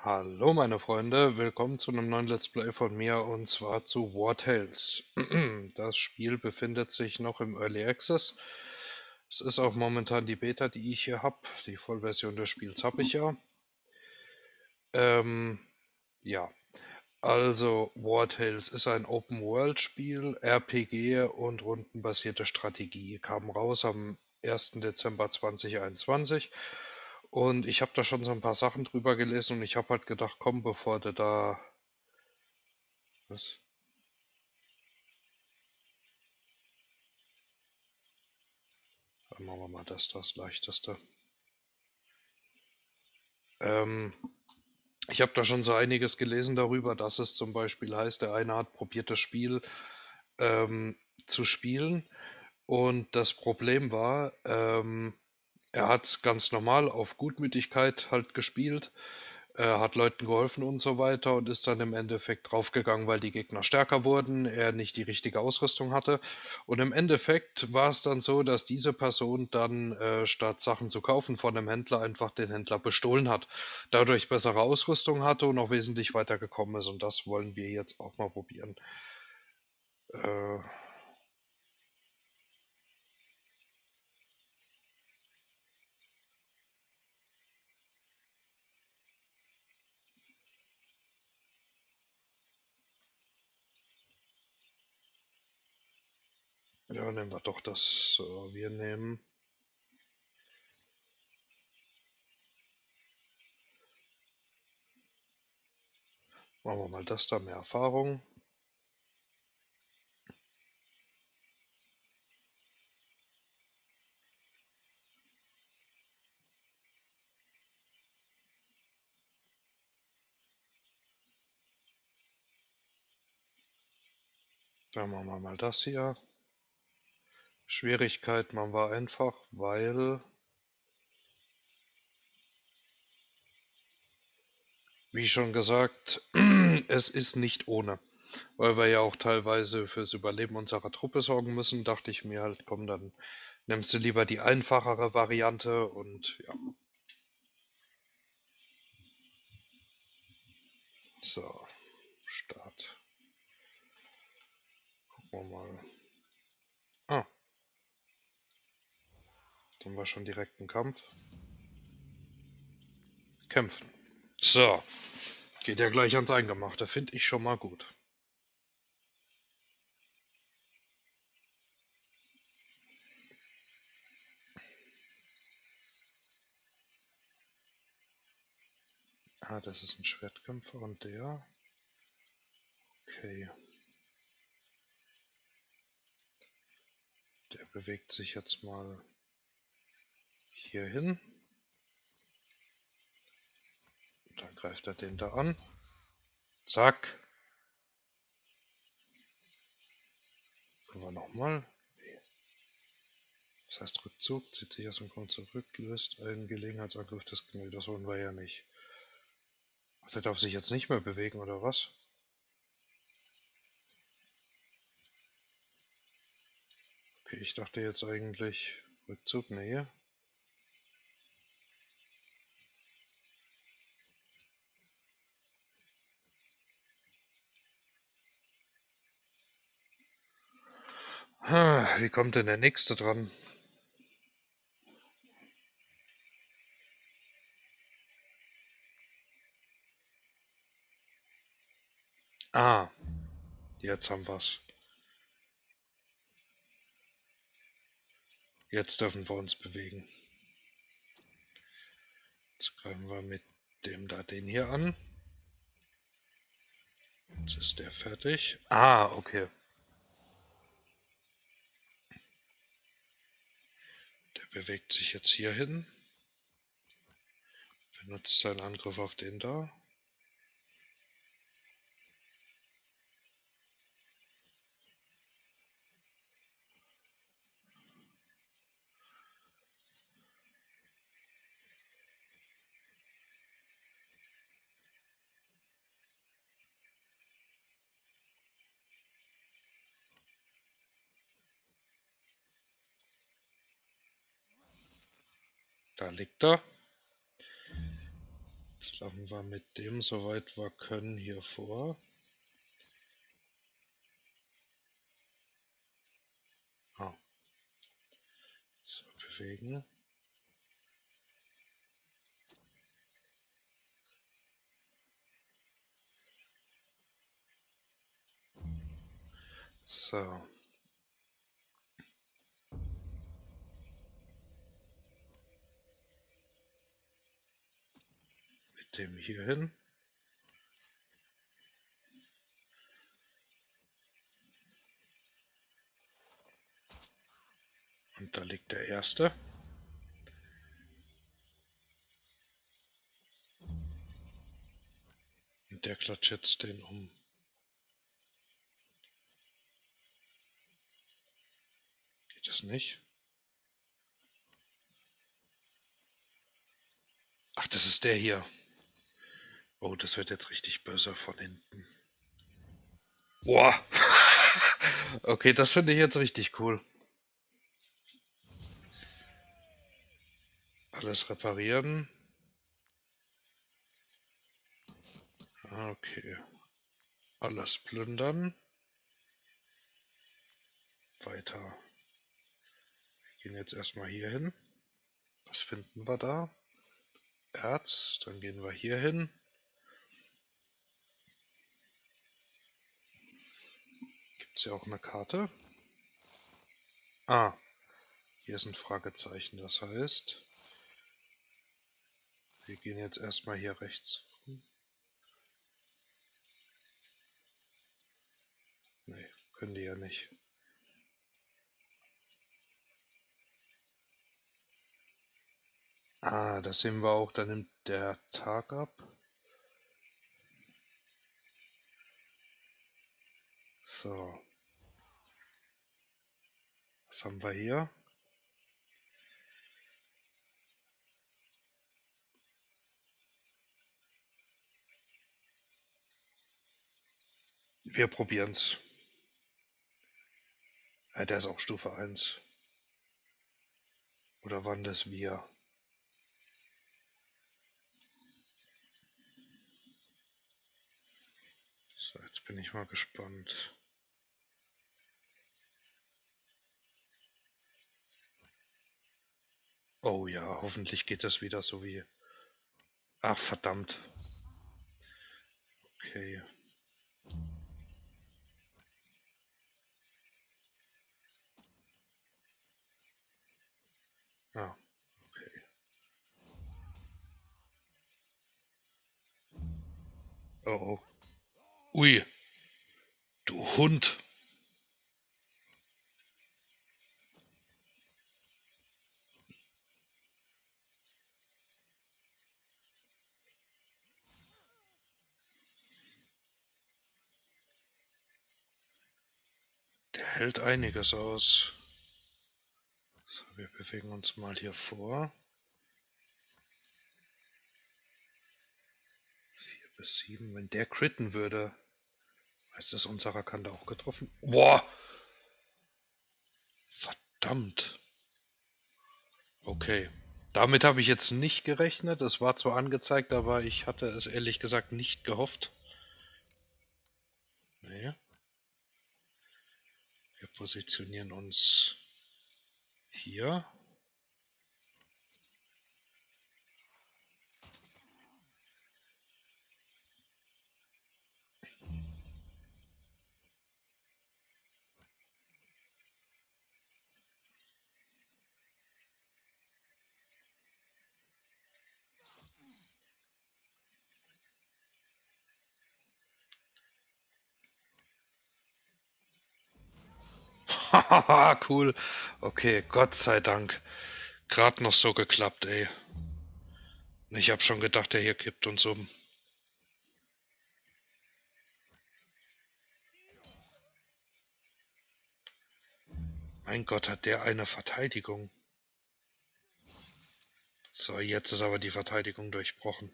Hallo meine Freunde, willkommen zu einem neuen Let's Play von mir und zwar zu War Tales. Das Spiel befindet sich noch im Early Access. Es ist auch momentan die Beta, die ich hier habe. Die Vollversion des Spiels habe ich ja. Ähm, ja, also War Tales ist ein Open-World-Spiel, RPG und rundenbasierte Strategie. Kam raus am 1. Dezember 2021 und ich habe da schon so ein paar Sachen drüber gelesen und ich habe halt gedacht, komm, bevor du da... Was? Dann machen wir mal das Leichteste. Ähm, Ich habe da schon so einiges gelesen darüber, dass es zum Beispiel heißt, der eine hat probiert, das Spiel ähm, zu spielen und das Problem war, er hat es ganz normal auf Gutmütigkeit halt gespielt, hat Leuten geholfen und so weiter und ist dann im Endeffekt draufgegangen, weil die Gegner stärker wurden, er nicht die richtige Ausrüstung hatte. Und im Endeffekt war es dann so, dass diese Person dann statt Sachen zu kaufen von dem Händler einfach den Händler bestohlen hat, dadurch bessere Ausrüstung hatte und auch wesentlich weiter gekommen ist. Und das wollen wir jetzt auch mal probieren. Äh, ja, nehmen wir doch das. Wir nehmen. Machen wir mal das da, mehr Erfahrung. Dann machen wir mal das hier. Schwierigkeit machen wir einfach, weil, wie schon gesagt, es ist nicht ohne. Weil wir ja auch teilweise fürs Überleben unserer Truppe sorgen müssen, dachte ich mir halt, komm, dann nimmst du lieber die einfachere Variante und ja. So, Start. Gucken wir mal. Ah, dann war schon direkt ein Kampf. Kämpfen. So, geht ja gleich ans Eingemachte, finde ich schon mal gut. Ah, das ist ein Schwertkämpfer und der. Okay, der bewegt sich jetzt mal hier hin. Dann greift er den da an. Zack. Können wir nochmal. Das heißt Rückzug, zieht sich aus dem Kampf zurück, löst einen Gelegenheitsangriff des Knills. Das wollen wir ja nicht. Ach, der darf sich jetzt nicht mehr bewegen, oder was? Okay, ich dachte jetzt eigentlich Rückzug, nee. Wie kommt denn der nächste dran? Ah, jetzt haben wir's. Jetzt dürfen wir uns bewegen. Jetzt greifen wir mit dem da den hier an. Jetzt ist der fertig. Ah, okay. Der bewegt sich jetzt hier hin. Benutzt seinen Angriff auf den da. Da liegt er. Machen wir mit dem, soweit wir können, hier vor. Ah. So, bewegen. So. Mit dem hier hin. Und da liegt der erste. Und der klatscht jetzt den um. Geht das nicht? Ach, das ist der hier. Oh, das wird jetzt richtig böse von hinten. Boah. Okay, das finde ich jetzt richtig cool. Alles reparieren. Okay. Alles plündern. Weiter. Wir gehen jetzt erstmal hier hin. Was finden wir da? Erz. Dann gehen wir hier hin. Gibt es ja auch eine Karte? Ah, hier ist ein Fragezeichen. Das heißt, wir gehen jetzt erstmal hier rechts. Nee, können die ja nicht. Ah, das sehen wir auch. Da nimmt der Tag ab. So. Was haben wir hier? Wir probieren's. Ja, der ist auch Stufe 1. Oder waren das wir? So, jetzt bin ich mal gespannt. Oh ja, hoffentlich geht das wieder so wie... Ach, verdammt. Okay. Ah, okay. Oh, oh. Ui, du Hund. Der hält einiges aus. So, wir bewegen uns mal hier vor. 4 bis 7. Wenn der critten würde, heißt das, unserer kann da auch getroffen. Boah! Verdammt. Okay. Damit habe ich jetzt nicht gerechnet. Es war zwar angezeigt, aber ich hatte es ehrlich gesagt nicht gehofft. Nee. Wir positionieren uns hier. Hahaha, cool. Okay, Gott sei Dank. Gerade noch so geklappt, ey. Ich hab schon gedacht, der hier kippt uns um. Mein Gott, hat der eine Verteidigung. So, jetzt ist aber die Verteidigung durchbrochen.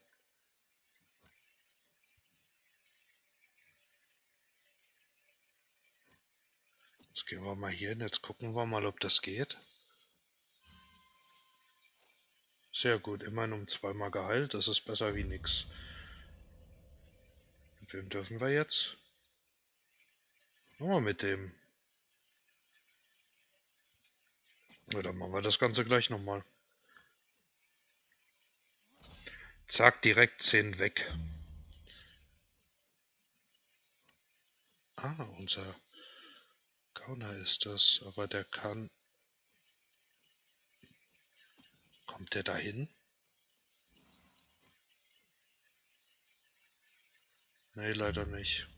Jetzt gehen wir mal hier hin, jetzt gucken wir mal, ob das geht. Sehr gut, immerhin um zweimal geheilt, das ist besser wie nix. Mit wem dürfen wir jetzt? Oh, mit dem. Na, dann machen wir das Ganze gleich nochmal. Zack, direkt 10 weg. Ah, unser Gauner ist das, aber der kann... Kommt der dahin? Nee, leider nicht.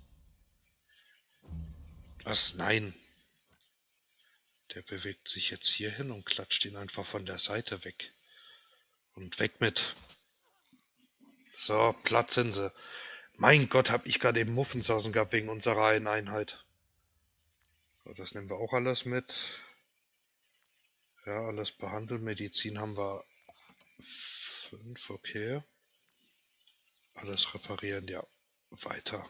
Was? Nein. Der bewegt sich jetzt hier hin und klatscht ihn einfach von der Seite weg. Und weg mit. So, Platz sind sie. Mein Gott, hab ich gerade eben Muffensausen gehabt wegen unserer einen Einheit. So, das nehmen wir auch alles mit. Ja, alles behandelt. Medizin haben wir 5, okay. Alles reparieren, ja. Weiter.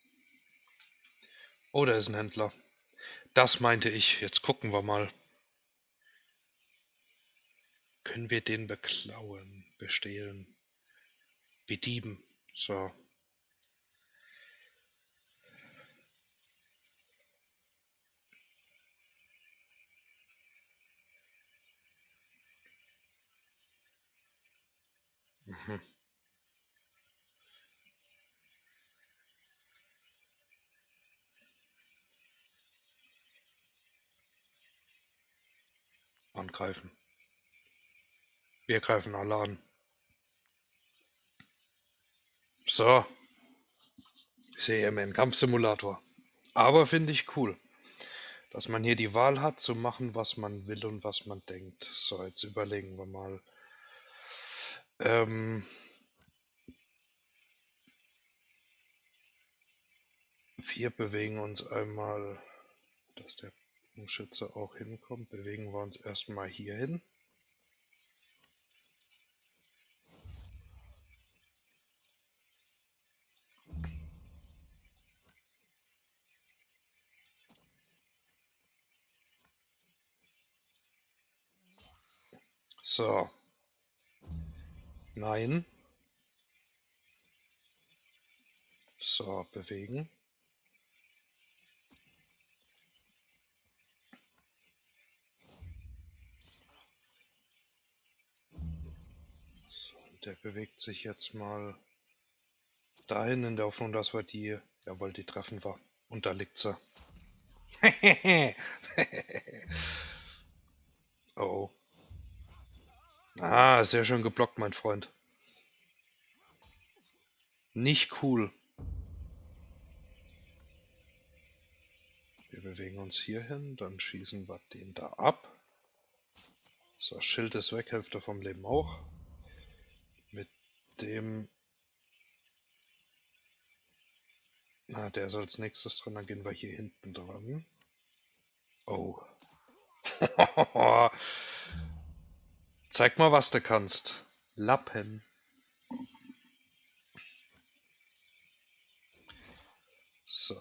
Oh, da ist ein Händler. Das meinte ich. Jetzt gucken wir mal. Können wir den beklauen, bestehlen? Bedieben. So. Mhm. Angreifen. Wir greifen alle an. So. CMN Kampfsimulator. Aber finde ich cool, dass man hier die Wahl hat, zu machen, was man will und was man denkt. So, jetzt überlegen wir mal. Wir bewegen uns einmal, dass der Bogenschütze auch hinkommt. Bewegen wir uns erstmal hier hin. So. Nein. So, bewegen. So, der bewegt sich jetzt mal dahin in der Hoffnung, dass wir die... Jawohl, die treffen wir. Und da liegt sie. Oh. Ah, sehr schön geblockt, mein Freund. Nicht cool. Wir bewegen uns hier hin, dann schießen wir den da ab. So, Schild ist weg, Hälfte vom Leben auch. Mit dem... Na, der ist als nächstes dran, dann gehen wir hier hinten dran. Oh. Zeig mal, was du kannst. Lappen. So.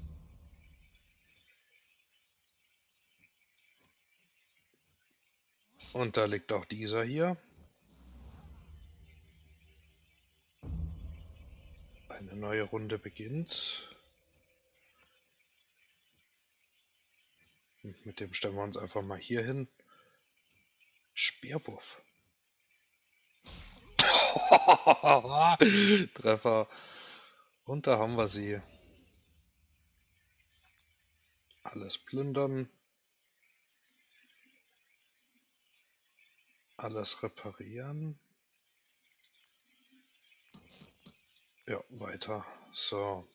Und da liegt auch dieser hier. Eine neue Runde beginnt. Mit dem stellen wir uns einfach mal hier hin. Speerwurf. Treffer. Und da haben wir sie. Alles plündern. Alles reparieren. Ja, weiter. So.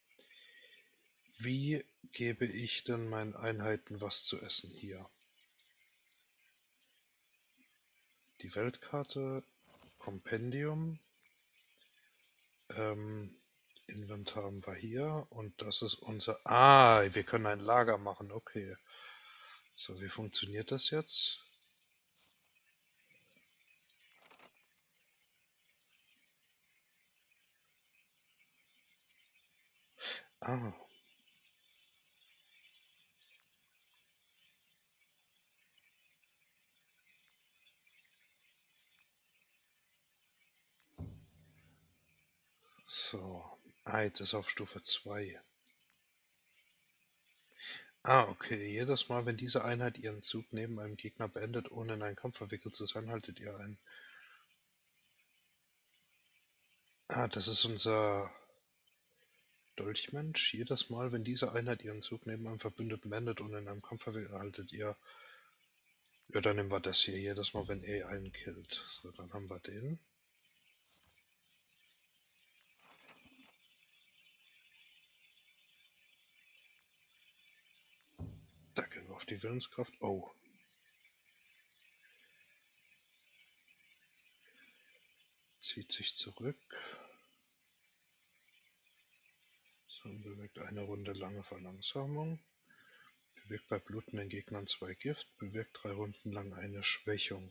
Wie gebe ich denn meinen Einheiten was zu essen hier? Die Weltkarte, Kompendium, Inventar haben wir hier und das ist unser... Ah, wir können ein Lager machen, okay. So, wie funktioniert das jetzt? Ah, So. Ah, jetzt ist auf Stufe 2. Ah, okay. Jedes Mal, wenn diese Einheit ihren Zug neben einem Gegner beendet, ohne in einen Kampf verwickelt zu sein, haltet ihr ein. Ah, das ist unser Dolchmensch. Jedes Mal, wenn diese Einheit ihren Zug neben einem Verbündeten beendet, ohne in einem Kampf verwickelt, haltet ihr. Ja, dann nehmen wir das hier. Jedes Mal, wenn er einen killt. So, dann haben wir den. Da gehen wir auf die Willenskraft. Oh. Zieht sich zurück. So, bewirkt eine Runde lange Verlangsamung. Bewirkt bei blutenden Gegnern 2 Gift. Bewirkt 3 Runden lang eine Schwächung.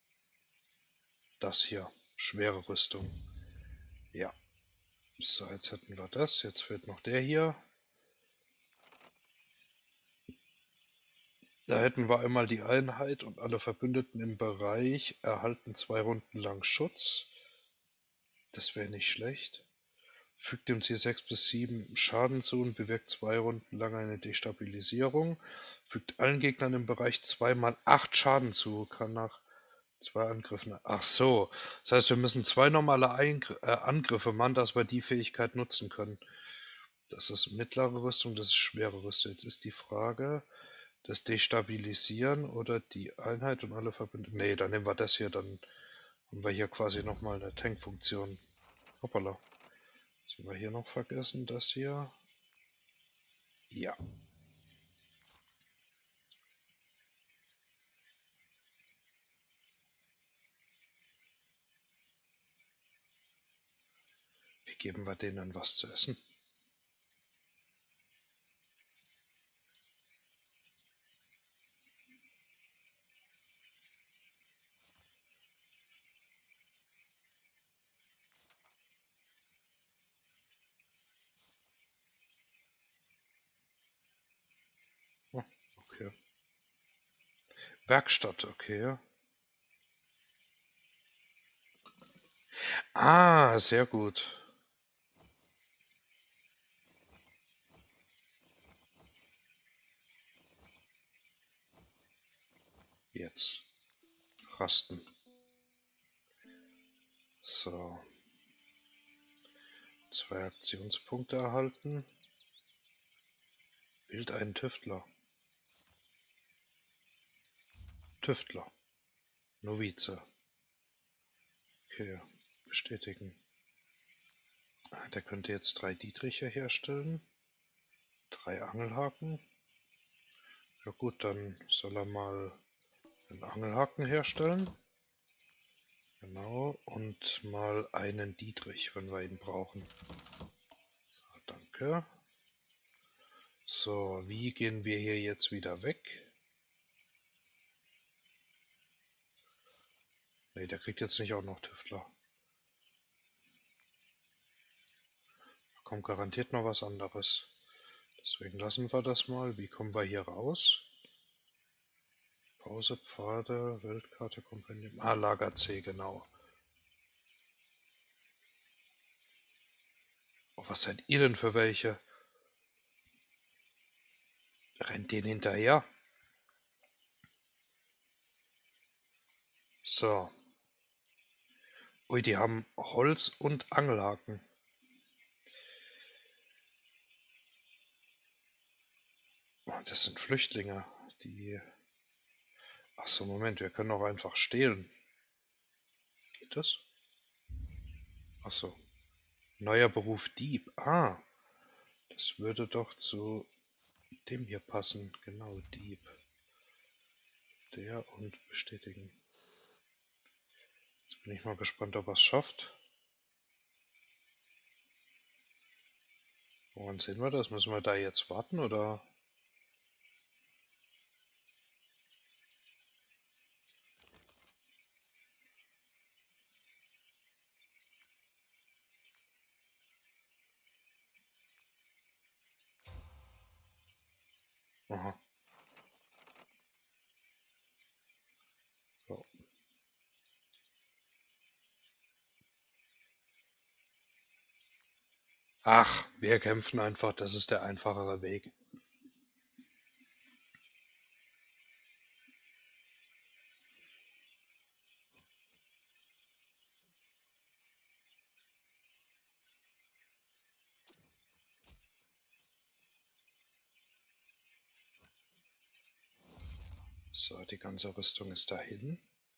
Das hier. Schwere Rüstung. Ja. So, jetzt hätten wir das. Jetzt fehlt noch der hier. Da hätten wir einmal die Einheit und alle Verbündeten im Bereich erhalten 2 Runden lang Schutz. Das wäre nicht schlecht. Fügt dem Ziel 6 bis 7 Schaden zu und bewirkt 2 Runden lang eine Destabilisierung. Fügt allen Gegnern im Bereich 2 mal 8 Schaden zu. Kann nach 2 Angriffen. Ach so. Das heißt, wir müssen 2 normale Angriffe machen, dass wir die Fähigkeit nutzen können. Das ist mittlere Rüstung, das ist schwere Rüstung. Jetzt ist die Frage, das Destabilisieren oder die Einheit und alle Verbündeten. Ne, dann nehmen wir das hier, dann haben wir hier quasi nochmal eine Tankfunktion. Hoppala. Was haben wir hier noch vergessen? Das hier. Ja. Wie geben wir denen was zu essen? Oh, okay. Werkstatt, okay. Ah, sehr gut. Jetzt. Rasten. So. 2 Aktionspunkte erhalten. Wählt einen Tüftler. Tüftler. Novize. Okay. Bestätigen. Der könnte jetzt 3 Dietriche herstellen. 3 Angelhaken. Ja gut, dann soll er mal einen Angelhaken herstellen. Genau. Und mal einen Dietrich, wenn wir ihn brauchen. So, danke. So, wie gehen wir hier jetzt wieder weg? Ne, der kriegt jetzt nicht auch noch Tüftler. Da kommt garantiert noch was anderes. Deswegen lassen wir das mal. Wie kommen wir hier raus? Pause, Pfade, Weltkarte, Kompendium. Ah, Lager C, genau. Oh, was seid ihr denn für welche? Rennt den hinterher? So. Ui, die haben Holz und Angelhaken. Oh, das sind Flüchtlinge, die... Achso, Moment, wir können auch einfach stehlen. Geht das? Achso. Neuer Beruf Dieb. Ah, das würde doch zu dem hier passen. Genau, Dieb. Der und bestätigen. Jetzt bin ich mal gespannt, ob er es schafft. Woran sehen wir das? Müssen wir da jetzt warten oder? Aha. So. Ach, wir kämpfen einfach, das ist der einfachere Weg. So, die ganze Rüstung ist dahin.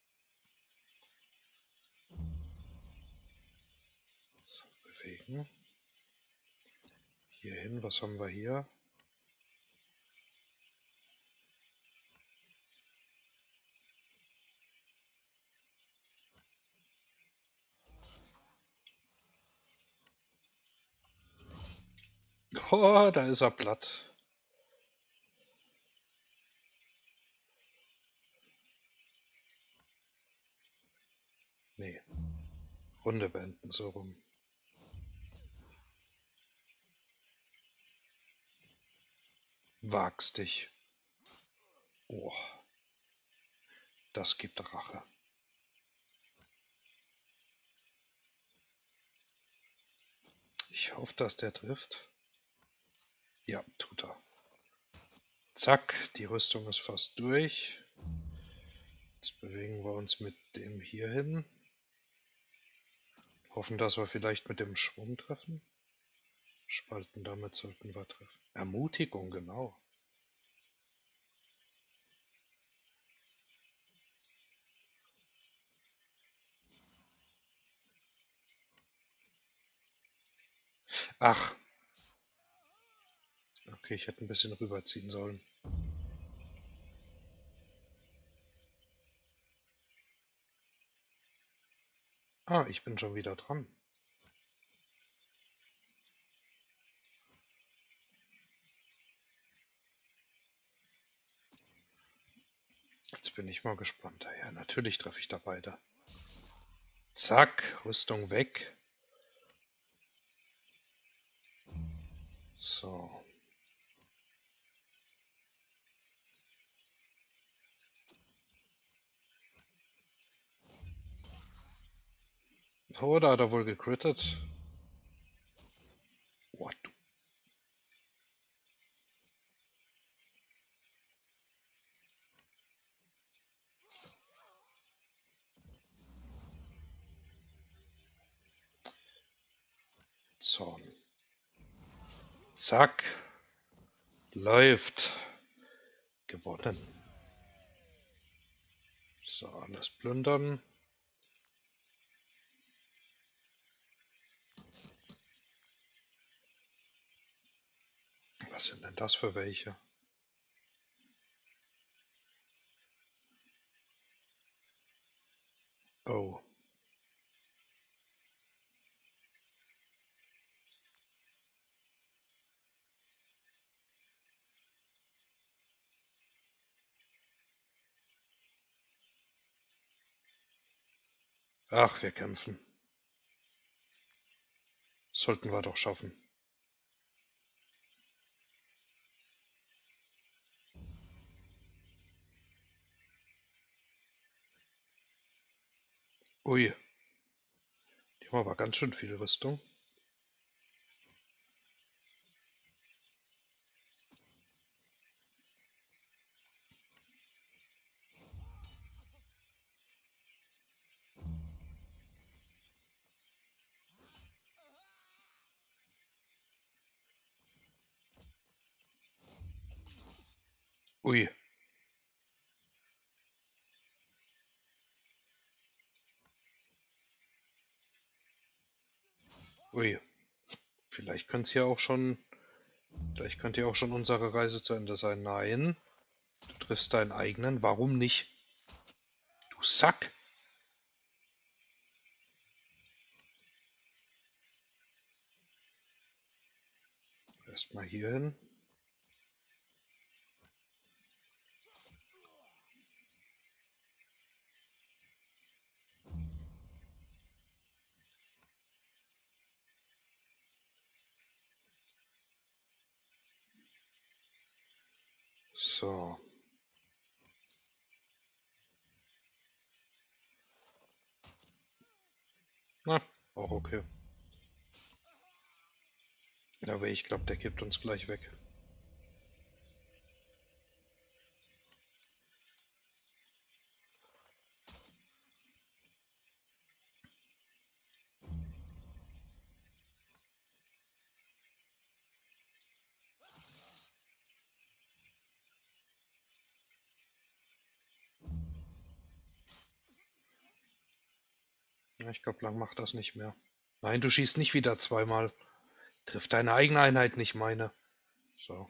So, bewegen. Hier hin, was haben wir hier? Oh, da ist er platt. Nee, Runde beenden, so rum. Wagst dich. Oh, das gibt Rache. Ich hoffe, dass der trifft. Ja, tut er. Zack, die Rüstung ist fast durch. Jetzt bewegen wir uns mit dem hier hin. Hoffen, dass wir vielleicht mit dem Schwung treffen. Spalten, damit sollten wir treffen. Ermutigung, genau. Ach. Okay, ich hätte ein bisschen rüberziehen sollen. Ah, ich bin schon wieder dran. Jetzt bin ich mal gespannt. Ja, natürlich treffe ich da beide. Zack, Rüstung weg. So. Oh, da hat er wohl gecrittet. What? Zorn. Zack. Läuft. Gewonnen. So, alles plündern. Was sind denn das für welche? Oh. Ach, wir kämpfen. Sollten wir doch schaffen. Ui. Die haben aber ganz schön viel Rüstung. Ui. Ui. Vielleicht könnte es hier auch schon. Vielleicht könnte ja auch schon unsere Reise zu Ende sein. Nein. Du triffst deinen eigenen. Warum nicht? Du Sack! Erstmal hier hin. So. Na, auch okay. Aber ich glaube, der kippt uns gleich weg. Ja, ich glaube, lang macht das nicht mehr. Nein, du schießt nicht wieder zweimal. Trifft deine eigene Einheit, nicht meine. So.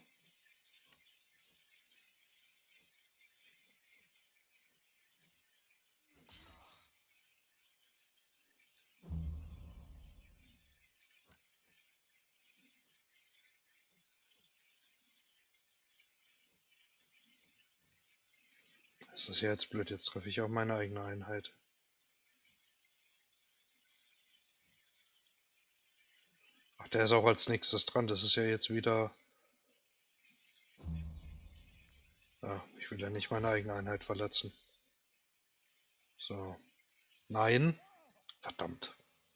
Das ist ja jetzt blöd, jetzt treffe ich auch meine eigene Einheit. Ach, der ist auch als nächstes dran. Das ist ja jetzt wieder... Ja, ich will ja nicht meine eigene Einheit verletzen. So. Nein. Verdammt.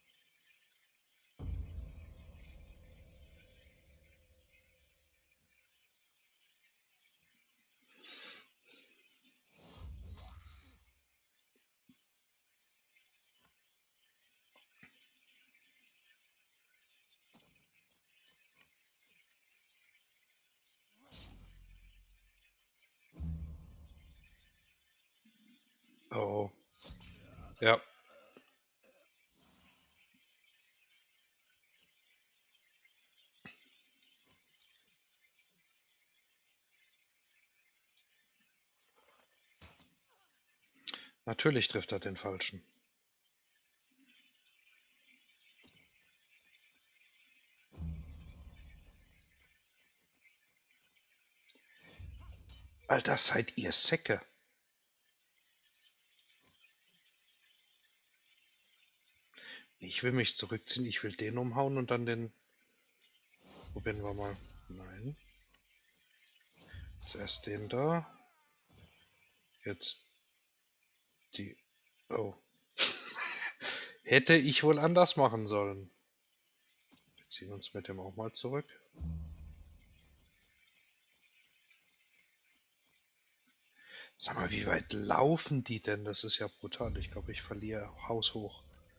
Oh. Ja, natürlich trifft er den Falschen. Alter, seid ihr Säcke. Ich will mich zurückziehen, ich will den umhauen und dann den... Probieren wir mal. Nein. Zuerst den da. Jetzt die... Oh. Hätte ich wohl anders machen sollen. Wir ziehen uns mit dem auch mal zurück. Sag mal, wie weit laufen die denn? Das ist ja brutal. Ich glaube, ich verliere haushoch.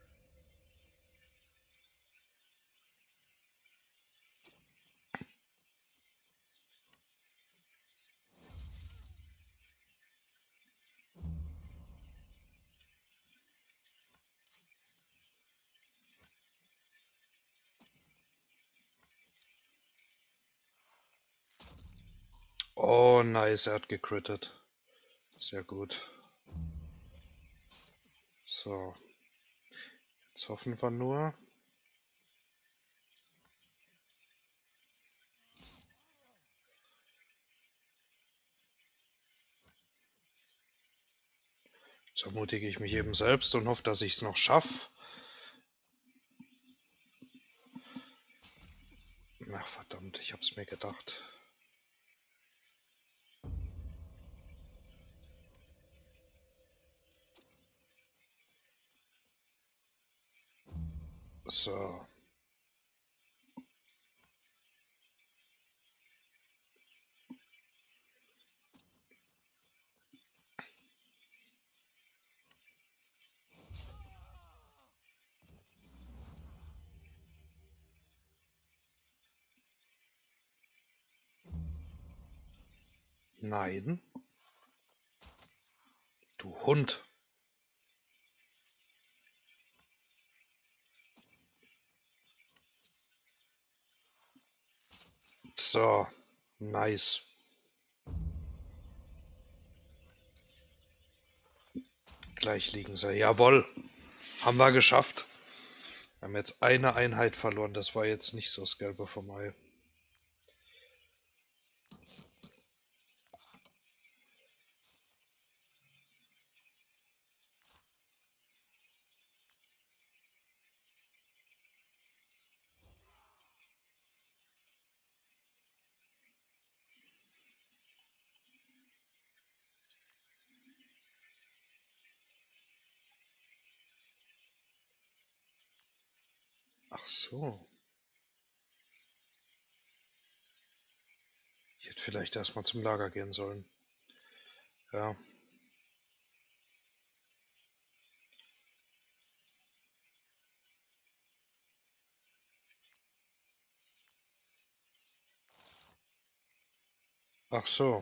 Oh, nice, er hat gecrittet. Sehr gut. So. Jetzt hoffen wir nur. Jetzt ermutige ich mich eben selbst und hoffe, dass ich es noch schaffe. Ach verdammt, ich hab's mir gedacht. So. Nein. Du Hund. So. Nice. Gleich liegen sie. Jawohl. Haben wir geschafft. Wir haben jetzt eine Einheit verloren. Das war jetzt nicht so das Gelbe vom Ei. Ach so. vielleicht erstmal zum Lager gehen sollen. Ja. Ach so.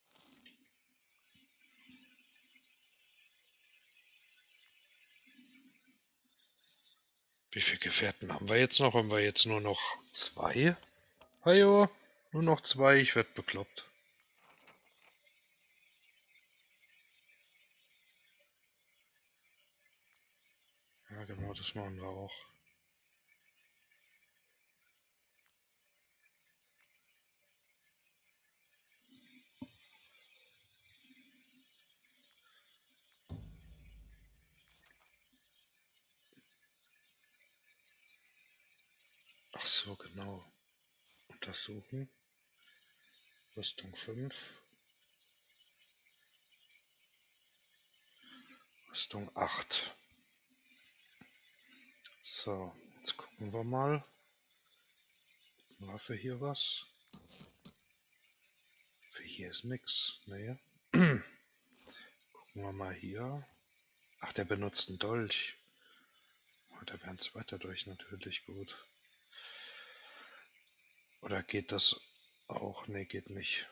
Wie viele Gefährten haben wir jetzt noch? Haben wir jetzt nur noch 2? Hajo, nur noch 2, ich werd bekloppt. Ja, genau, das machen wir auch. Ach so, genau. Untersuchen. Rüstung 5. Rüstung 8. So, jetzt gucken wir mal. War für hier was? Für hier ist nix. Nee. Gucken wir mal hier. Ach, der benutzt einen Dolch. Oh, da wäre ein zweiter Dolch natürlich gut. Oder geht das auch? Nee, geht nicht.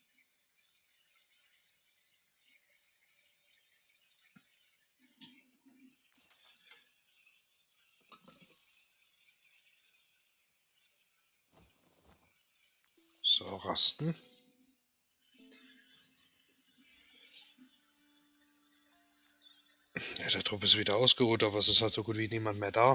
So, rasten. Ja, der Trupp ist wieder ausgeruht, aber es ist halt so gut wie niemand mehr da.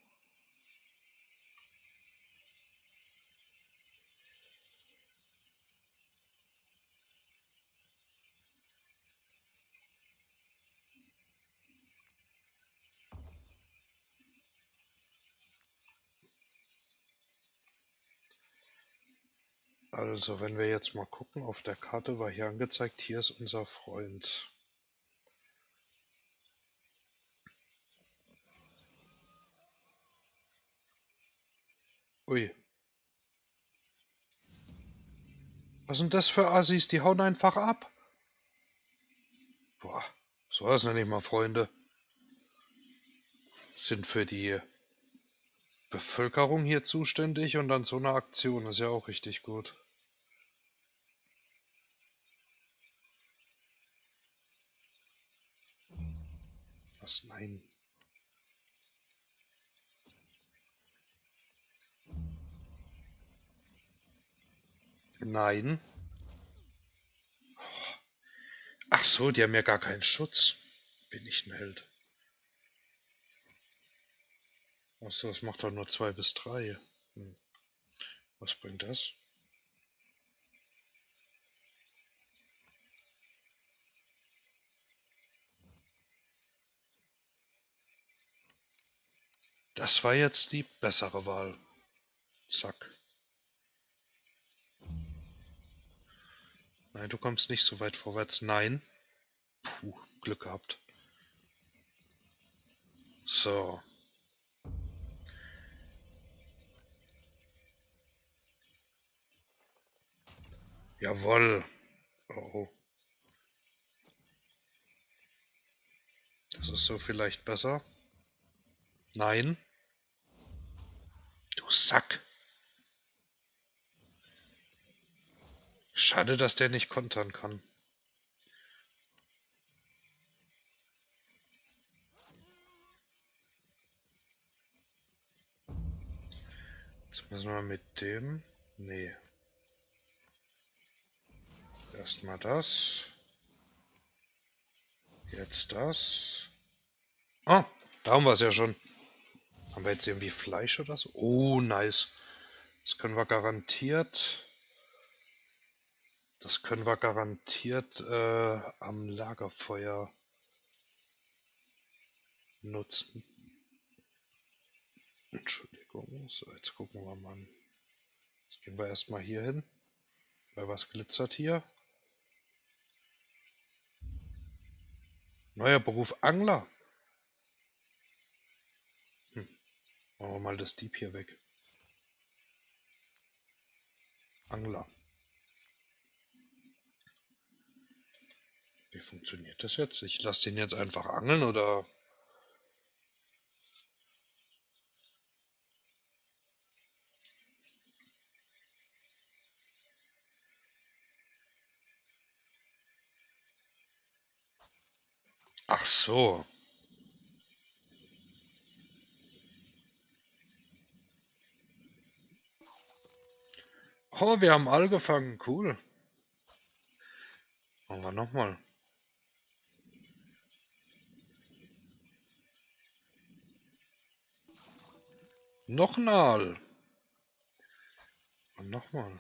Also, wenn wir jetzt mal gucken, auf der Karte war hier angezeigt, hier ist unser Freund. Ui. Was sind das für Assis? Die hauen einfach ab. Boah, sowas nenne ich mal Freunde. Sind für die Bevölkerung hier zuständig und dann so eine Aktion ist ja auch richtig gut. Was? Nein. Nein. Ach so, die haben ja gar keinen Schutz. Bin ich ein Held. Ach so, es macht doch nur 2 bis 3. Was bringt das? Das war jetzt die bessere Wahl. Zack. Nein, du kommst nicht so weit vorwärts. Nein. Puh, Glück gehabt. So. Jawoll. Oh. Das ist so vielleicht besser. Nein. Du Sack. Schade, dass der nicht kontern kann. Jetzt müssen wir mit dem... Nee. Erstmal das. Jetzt das. Ah, da haben wir es ja schon. Haben wir jetzt irgendwie Fleisch oder so? Oh, nice. Das können wir garantiert... Das können wir garantiert am Lagerfeuer nutzen. Entschuldigung. So, jetzt gucken wir mal. Jetzt gehen wir erstmal hier hin. Weil was glitzert hier? Neuer Beruf Angler. Machen wir mal das Dieb hier weg. Angler. Wie funktioniert das jetzt? Ich lasse den jetzt einfach angeln oder... Ach so. Oh, wir haben Aal gefangen. Cool. Machen wir nochmal. Noch ein Aal. Und nochmal.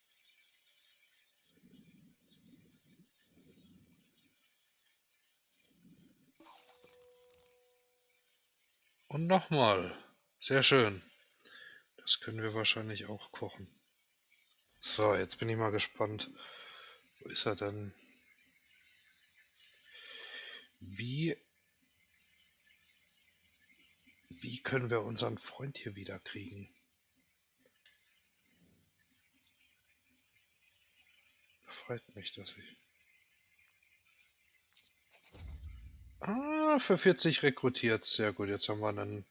Und nochmal. Sehr schön. Das können wir wahrscheinlich auch kochen. So, jetzt bin ich mal gespannt. Wo ist er denn? Wie können wir unseren Freund hier wieder kriegen? Freut mich, dass ich... Ah, für 40 rekrutiert. Sehr gut, jetzt haben wir einen...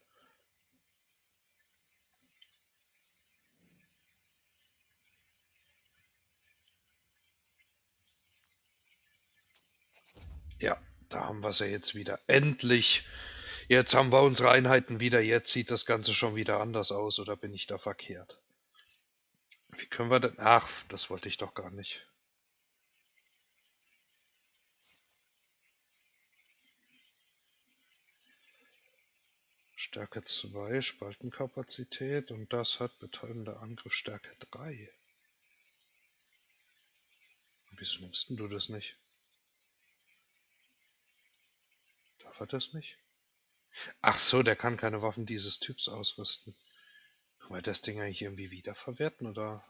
Ja, da haben wir sie jetzt wieder. Endlich! Jetzt haben wir unsere Einheiten wieder. Jetzt sieht das Ganze schon wieder anders aus. Oder bin ich da verkehrt? Wie können wir denn... Ach, das wollte ich doch gar nicht. Stärke 2, Spaltenkapazität und das hat betäubender Angriff Stärke 3. Wieso nimmst du das nicht? Darf er das nicht? Ach so, der kann keine Waffen dieses Typs ausrüsten. Können wir das Ding eigentlich irgendwie wiederverwerten, oder?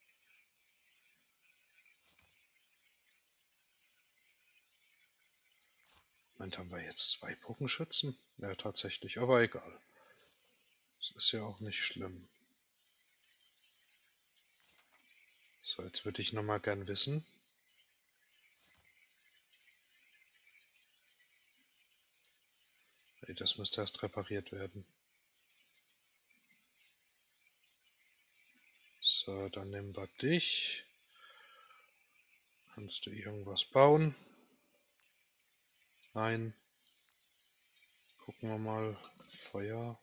Moment, haben wir jetzt 2 Bogenschützen? Ja, tatsächlich, aber egal. Das ist ja auch nicht schlimm. So, jetzt würde ich nochmal gern wissen. Hey, das müsste erst repariert werden. So, dann nehmen wir dich. Kannst du irgendwas bauen? Nein. Gucken wir mal. Feuer.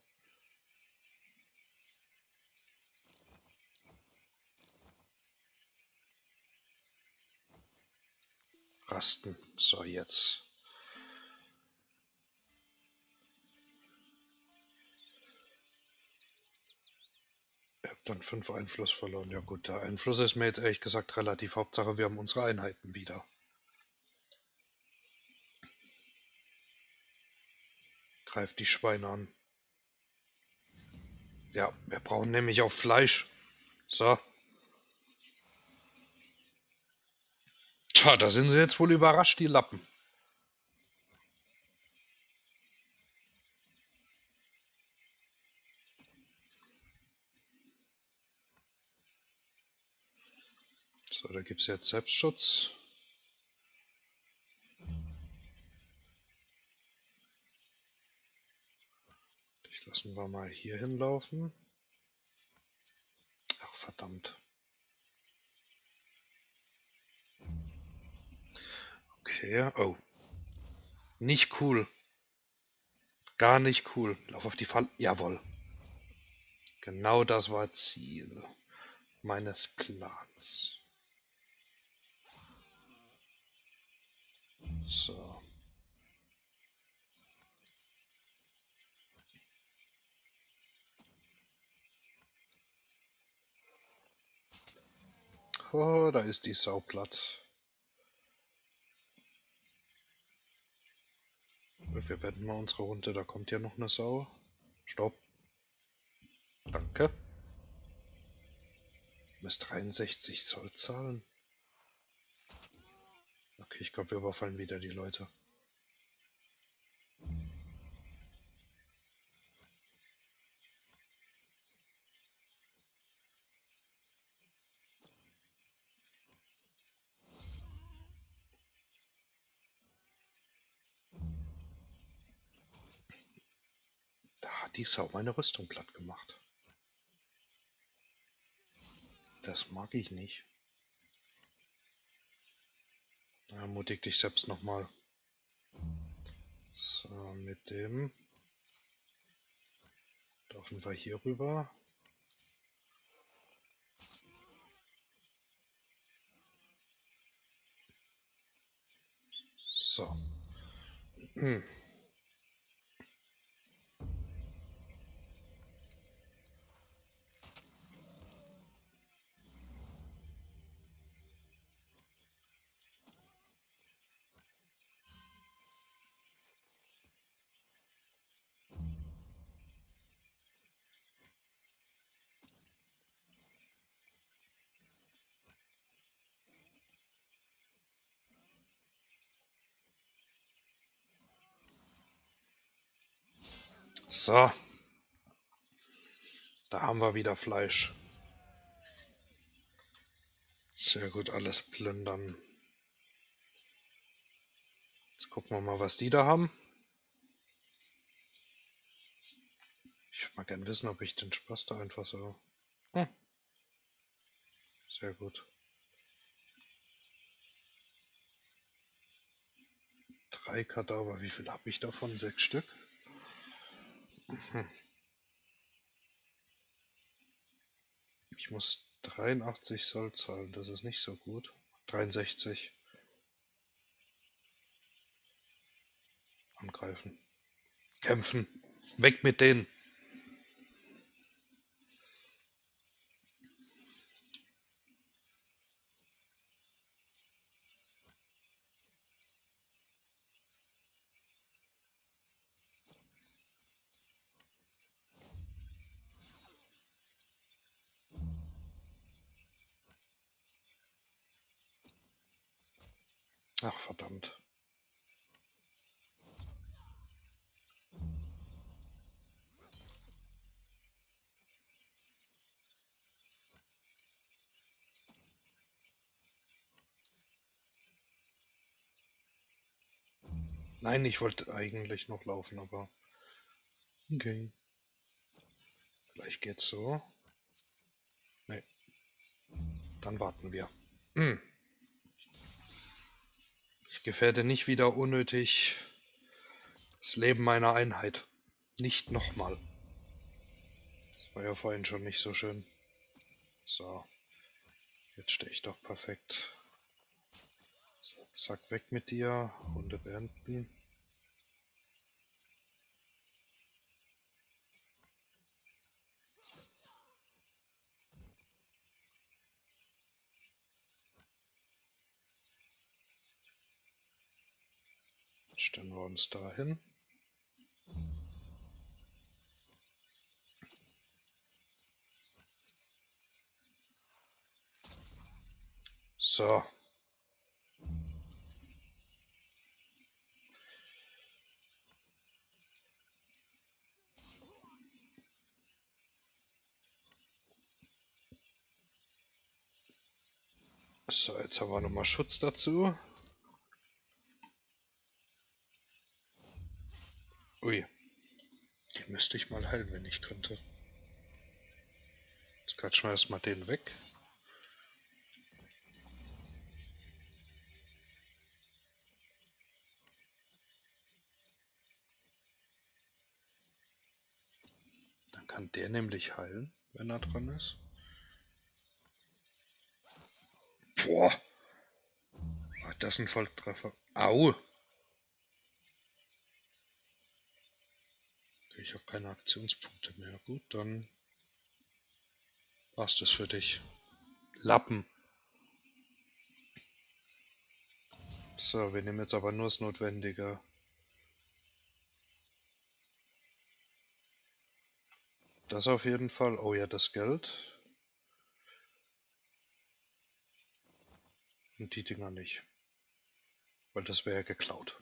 Rasten. So, jetzt. Ihr habt dann 5 Einfluss verloren. Ja gut, der Einfluss ist mir jetzt ehrlich gesagt relativ. Hauptsache, wir haben unsere Einheiten wieder. Greift die Schweine an. Ja, wir brauchen nämlich auch Fleisch. So. Tja, da sind sie jetzt wohl überrascht, die Lappen. So, da gibt es jetzt Selbstschutz. Ich lassen wir mal hier hinlaufen. Ach, verdammt. Okay, oh. Nicht cool. Gar nicht cool. Lauf auf die Falle. Jawohl. Genau das war Ziel meines Plans. So. Oh, da ist die Sau platt. Wir werden mal unsere Runde, da kommt ja noch eine Sau. Stopp. Danke. Du musst 63 Zoll zahlen. Okay, ich glaube, wir überfallen wieder die Leute. hat die Sau meine Rüstung platt gemacht. Das mag ich nicht. Ermutig dich selbst nochmal. So, mit dem dürfen wir hier rüber. So. So. Da haben wir wieder Fleisch. Sehr gut, alles plündern. Jetzt gucken wir mal, was die da haben. Ich würde mal gerne wissen, ob ich den Spaß da einfach so... Sehr gut. 3 Kadaver, wie viel habe ich davon? 6 Stück? Ich muss 83 Soll zahlen, das ist nicht so gut. 63. Angreifen. Kämpfen. Weg mit denen. Ach, verdammt. Nein, ich wollte eigentlich noch laufen, aber... Okay. Vielleicht geht's so. Nee. Dann warten wir. Ich gefährde nicht wieder unnötig das Leben meiner Einheit. Nicht nochmal. Das war ja vorhin schon nicht so schön. So. Jetzt stehe ich doch perfekt. So, zack, weg mit dir. Runde beenden. Stellen wir uns da hin. So. So, jetzt haben wir nochmal Schutz dazu. Ui. Den müsste ich mal heilen, wenn ich könnte. Jetzt quatschen wir erstmal den weg. Dann kann der nämlich heilen, wenn er dran ist. Boah. War das ein Volltreffer? Au. Okay, ich habe keine Aktionspunkte mehr. Gut, dann war's das für dich. Lappen. So, wir nehmen jetzt aber nur das Notwendige. Das auf jeden Fall. Oh ja, das Geld. Und die Dinger nicht. Weil das wäre ja geklaut.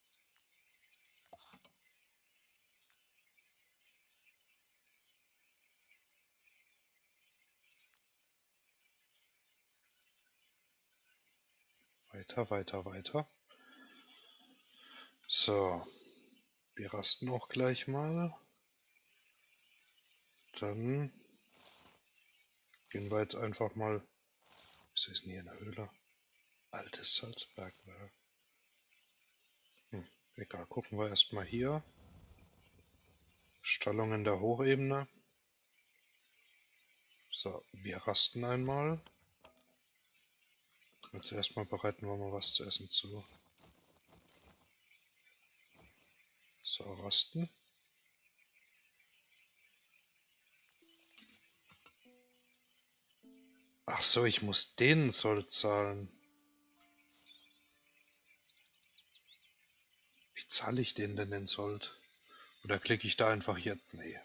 Weiter, weiter, weiter. So. Wir rasten auch gleich mal. Dann gehen wir jetzt einfach mal. Was ist denn hier eine Höhle? Altes Salzbergwerk. Egal, gucken wir erstmal hier. Stallung in der Hochebene. So, wir rasten einmal. Jetzt erstmal bereiten wir mal was zu essen zu. So, rasten. Ach so, ich muss den Zoll zahlen. Wie zahle ich den denn den Sold? Oder klicke ich da einfach hier? Nee.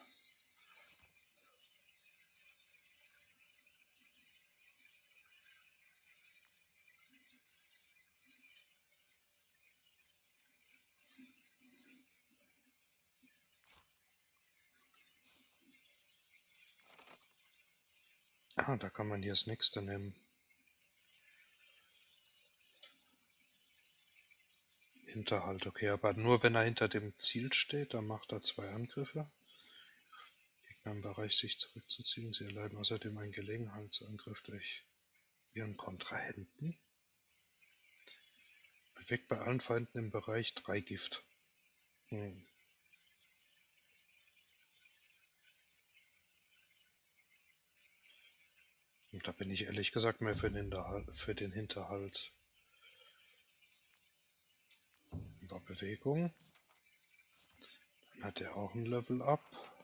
Ah, da kann man hier das nächste nehmen. Hinterhalt, okay, aber nur wenn er hinter dem Ziel steht, dann macht er 2 Angriffe. Gegner im Bereich sich zurückzuziehen. Sie erleiden außerdem einen Gelegenheitsangriff durch ihren Kontrahenten. Bewegt bei allen Feinden im Bereich 3 Gift. Und da bin ich ehrlich gesagt mehr für den Hinterhalt. Über Bewegung. Dann hat er auch ein Level Up.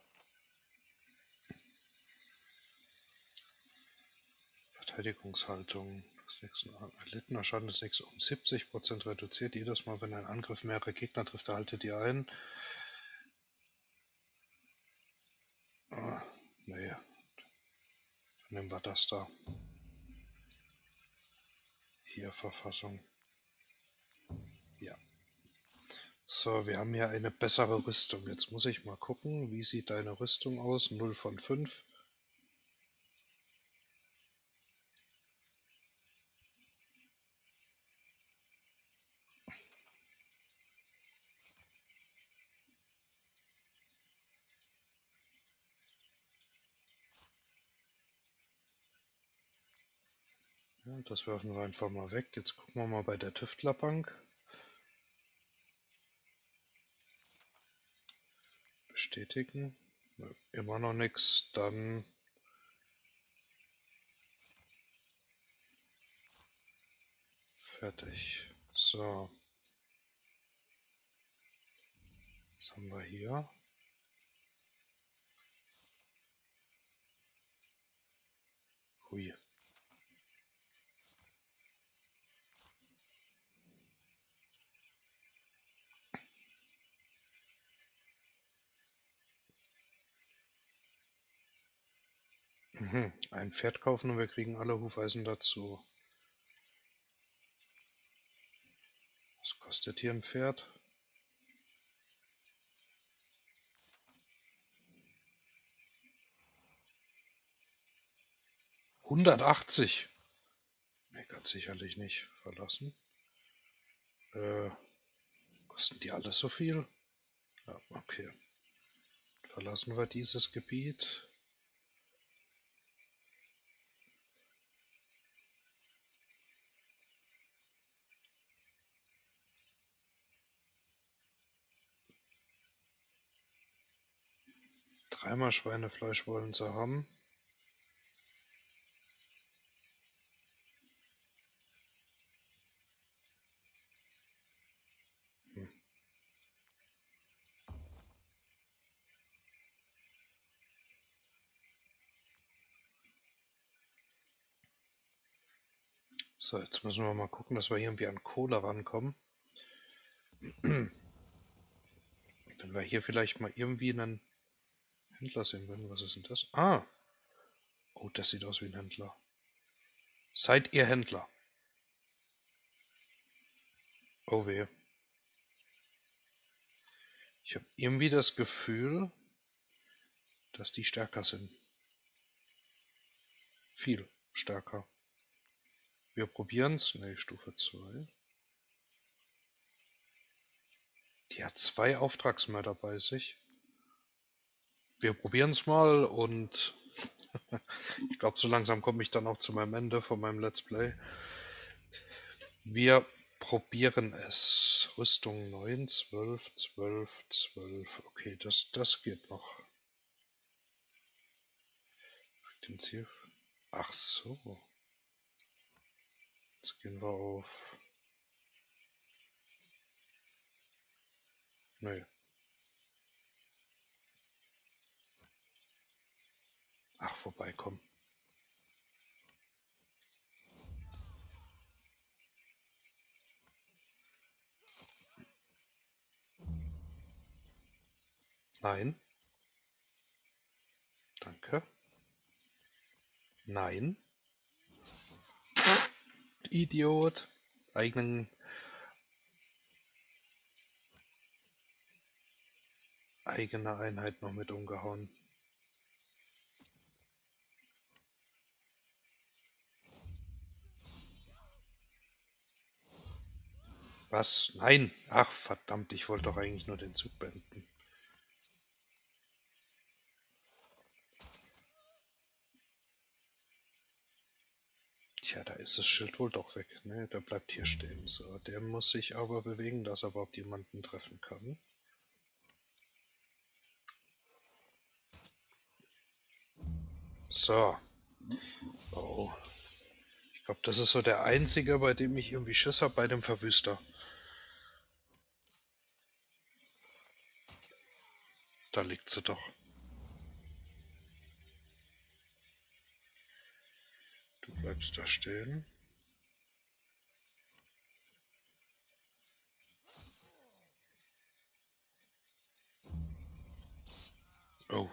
Verteidigungshaltung. Erlittener Schaden des nächsten um 70% reduziert. Jedes Mal, wenn ein Angriff mehrere Gegner trifft, erhaltet ihr ein. Ah, nee. Dann nehmen wir das da. Hier Verfassung. Ja. So, wir haben hier eine bessere Rüstung. Jetzt muss ich mal gucken, wie sieht deine Rüstung aus? 0 von 5. Ja, das werfen wir einfach mal weg. Jetzt gucken wir mal bei der Tüftlerbank. Bestätigen. Immer noch nichts. Dann fertig. So. Was haben wir hier? Hui. Ein Pferd kaufen und wir kriegen alle Hufeisen dazu. Was kostet hier ein Pferd? 180. Nee, ganz sicherlich nicht. Verlassen. Kosten die alle so viel? Ja, okay. Verlassen wir dieses Gebiet. Dreimal Schweinefleisch wollen sie haben. So, jetzt müssen wir mal gucken, dass wir irgendwie an Kohle rankommen. Wenn wir hier vielleicht mal irgendwie einen Händler sehen würden. Was ist denn das? Ah! Oh, das sieht aus wie ein Händler. Seid ihr Händler? Oh weh. Ich habe irgendwie das Gefühl, dass die stärker sind. Viel stärker. Wir probieren's. Ne, Stufe 2. Die hat 2 Auftragsmörder bei sich. wir probieren es mal und ich glaube, so langsam komme ich dann auch zu meinem Ende von meinem Let's Play. Wir probieren es. Rüstung 9, 12, 12, 12. Okay, das geht noch. Intensiv. Ach so. Jetzt gehen wir auf. Nee. Ach, vorbeikommen. Nein. Danke. Nein. Idiot. Eigene Einheit noch mit umgehauen. Was? Nein. Ach, verdammt, ich wollte doch eigentlich nur den Zug beenden. Tja, da ist das Schild wohl doch weg. Ne, der bleibt hier stehen. So, der muss sich aber bewegen, dass er überhaupt jemanden treffen kann. So. Oh. Ich glaube, das ist so der einzige, bei dem ich irgendwie Schiss habe, bei dem Verwüster. Da liegt sie doch. Du bleibst da stehen. Oh.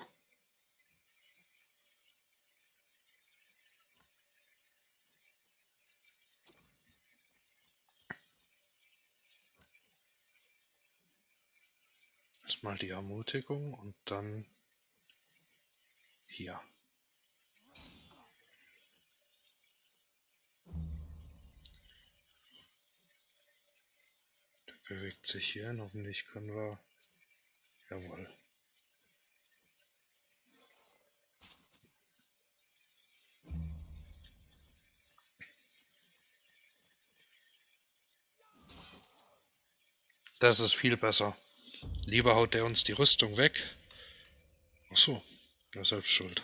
Erstmal die Ermutigung und dann hier. Der bewegt sich hier hin. Hoffentlich können wir... Jawohl. Das ist viel besser. Lieber haut der uns die Rüstung weg. Achso, er selbst schuld.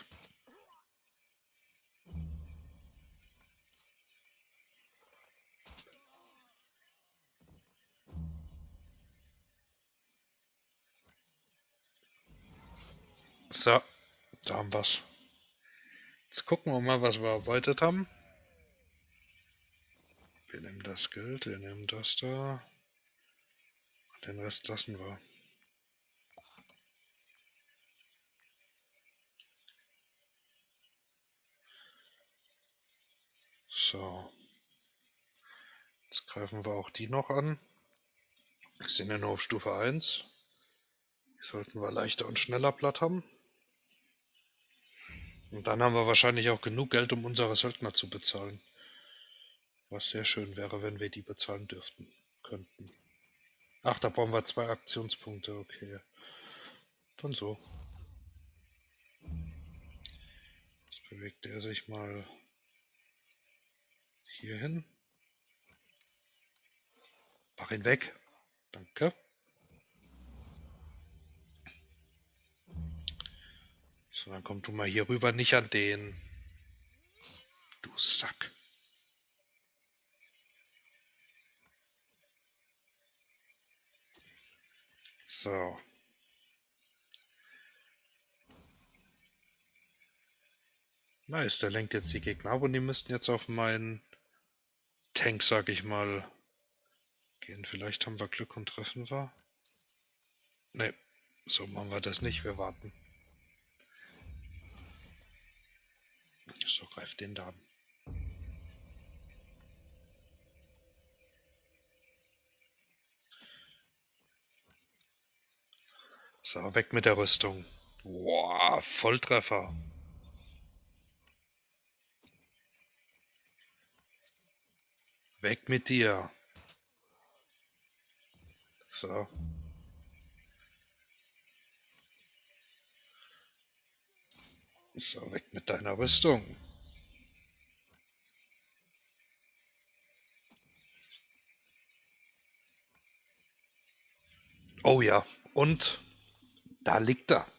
So, da haben wir's. Jetzt gucken wir mal, was wir erbeutet haben. Wir nehmen das Geld, wir nehmen das da. Und den Rest lassen wir. So. Jetzt greifen wir auch die noch an. Wir sind ja nur auf Stufe 1. Die sollten wir leichter und schneller platt haben. Und dann haben wir wahrscheinlich auch genug Geld, um unsere Söldner zu bezahlen. Was sehr schön wäre, wenn wir die bezahlen könnten. Ach, da brauchen wir 2 Aktionspunkte, okay. Dann so. Jetzt bewegt er sich mal hier hin. Mach ihn weg. Danke. So, dann komm du mal hier rüber, nicht an den. Du Sack. So. Nice, der lenkt jetzt die Gegner ab und die müssten jetzt auf meinen Tank, sag ich mal, gehen. Vielleicht haben wir Glück und treffen wir. Ne, so machen wir das nicht, wir warten. So, greift den da an. So, weg mit der Rüstung. Boah, Volltreffer. Weg mit dir. So. So, weg mit deiner Rüstung. Oh ja, und da liegt er.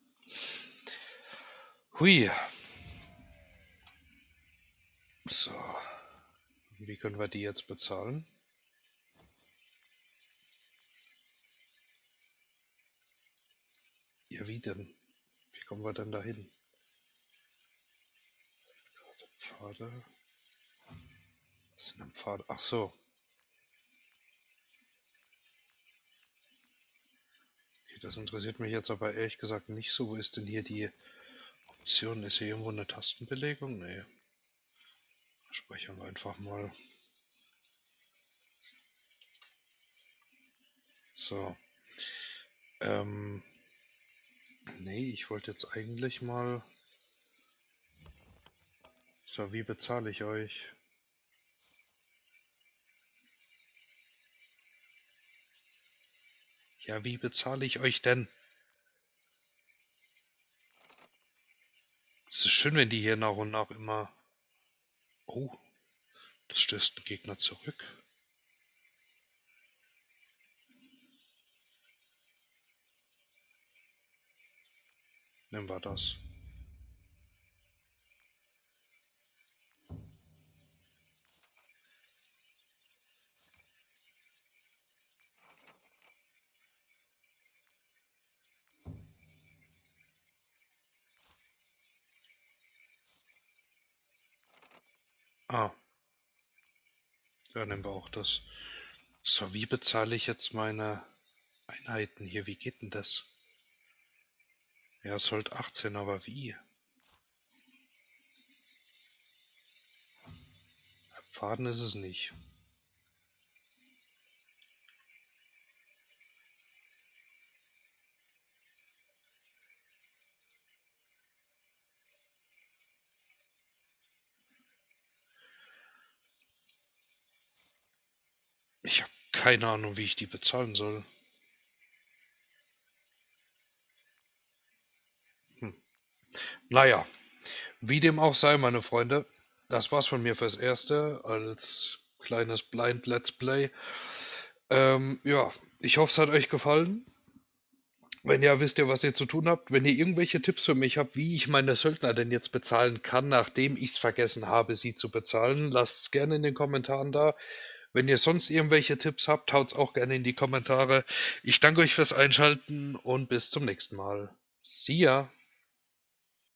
Hui. So, wie können wir die jetzt bezahlen? Ja, wie denn? Wie kommen wir denn dahin? Pfade. Was sind denn Pfade? Ach so. Okay, das interessiert mich jetzt aber ehrlich gesagt nicht so. Wo ist denn hier die Option? Ist hier irgendwo eine Tastenbelegung? Nee. Speichern wir einfach mal. So. Nee, ich wollte jetzt eigentlich mal. So, wie bezahle ich euch? Ja, wie bezahle ich euch denn? Es ist schön, wenn die hier nach und nach immer. Oh, das stößt ein Gegner zurück. Nehmen wir das. Ah, ja, nehmen wir auch das. So, wie bezahle ich jetzt meine Einheiten hier? Wie geht denn das? Ja, es sollte 18, aber wie? Faden ist es nicht. Ich habe keine Ahnung, wie ich die bezahlen soll. Hm. Naja, wie dem auch sei, meine Freunde. Das war's von mir fürs Erste als kleines Blind Let's Play. Ja, ich hoffe, es hat euch gefallen. Wenn ja, wisst ihr, was ihr zu tun habt. Wenn ihr irgendwelche Tipps für mich habt, wie ich meine Söldner denn jetzt bezahlen kann, nachdem ich es vergessen habe, sie zu bezahlen, lasst es gerne in den Kommentaren da. Wenn ihr sonst irgendwelche Tipps habt, haut's auch gerne in die Kommentare. Ich danke euch fürs Einschalten und bis zum nächsten Mal. See ya!